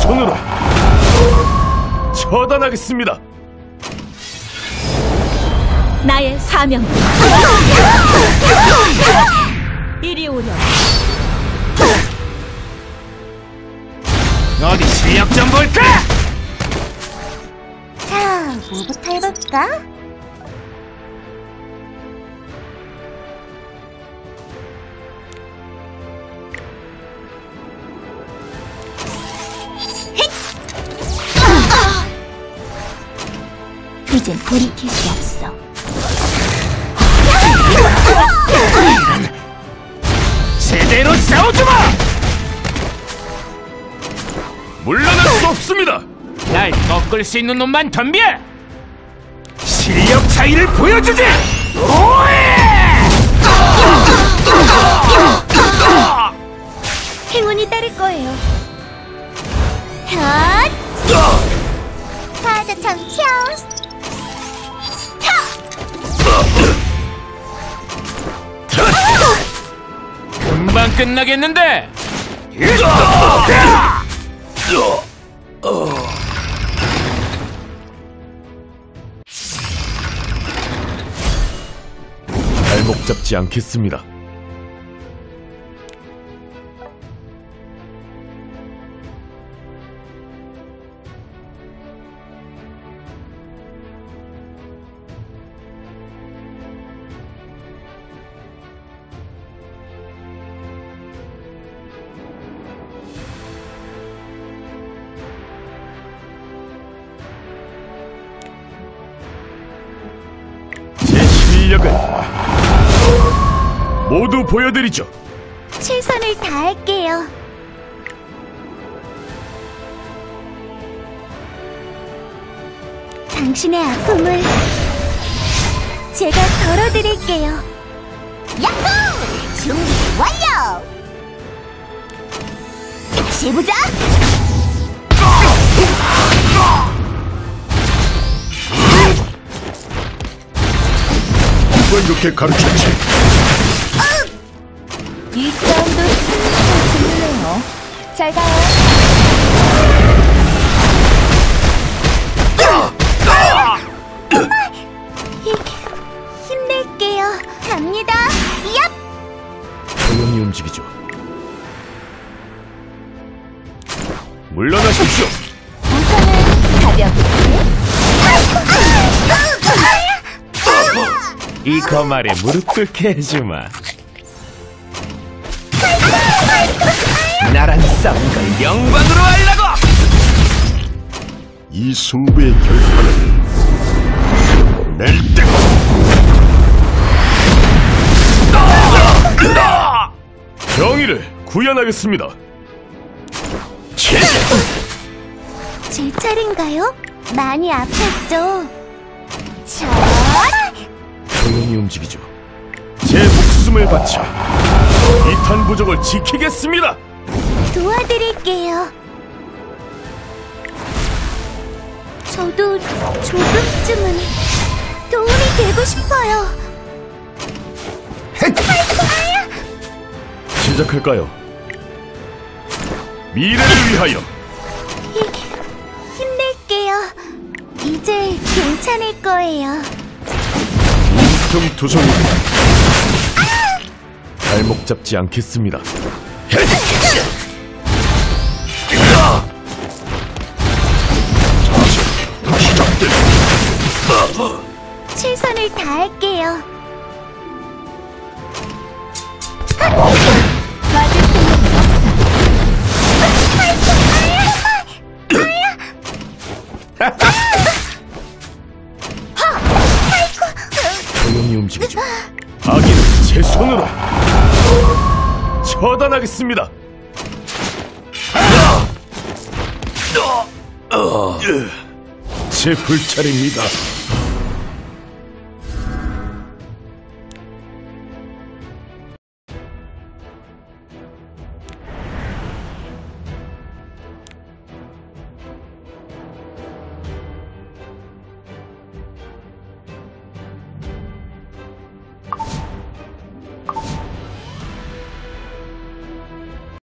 손으로 처단하겠습니다. 나의 사명. 이리 오렴. 어디 실력 좀 볼까? 자, 뭐부터 해볼까? 이젠 돌이킬 수 없어. 제대로 싸워주마! 물러날 수 없습니다. 날 꺾을 수 있는 놈만 덤벼! 실력 차이를 보여주지! 행운이 따를 거예요. 핫! 파도 참쳐! 금방 끝나겠는데! 발목 잡지 않겠습니다. 제 실력은 모두 보여드리죠. 최선을 다할게요. 당신의 아픔을 제가 덜어드릴게요. 야호! 준비 완료! 같이 해보자! 누가 이렇게 가르쳤지? 이 싸움도 재밌네요. 잘 가요. 힘낼게요. 갑니다. 얍! 조용히 움직이죠. 물러나십시오. 우선은 가볍게. 이 거말에 무릎 꿇게 해주마. 나랑 싸운 걸 영광으로 하려고! 이 승부의 결판은 낼 때가. 정의를 구현하겠습니다. 제 차례인가요? 많이 아팠죠? 자, 조용히 움직이죠. 제 목숨을 바쳐 이탄 부족을 지키겠습니다. 도와드릴게요. 저도 조금쯤은 도움이 되고 싶어요. 시작할까요? 미래를 위하여. 힘낼게요. 이제 괜찮을 거예요. 둥투성이 발목 잡지 않겠습니다. 다시 잡대. 최선을 다할게요. 맞을 생각은 조용히 움직이죠. 아기는 제 손으로 처단하겠습니다. 제 불찰입니다.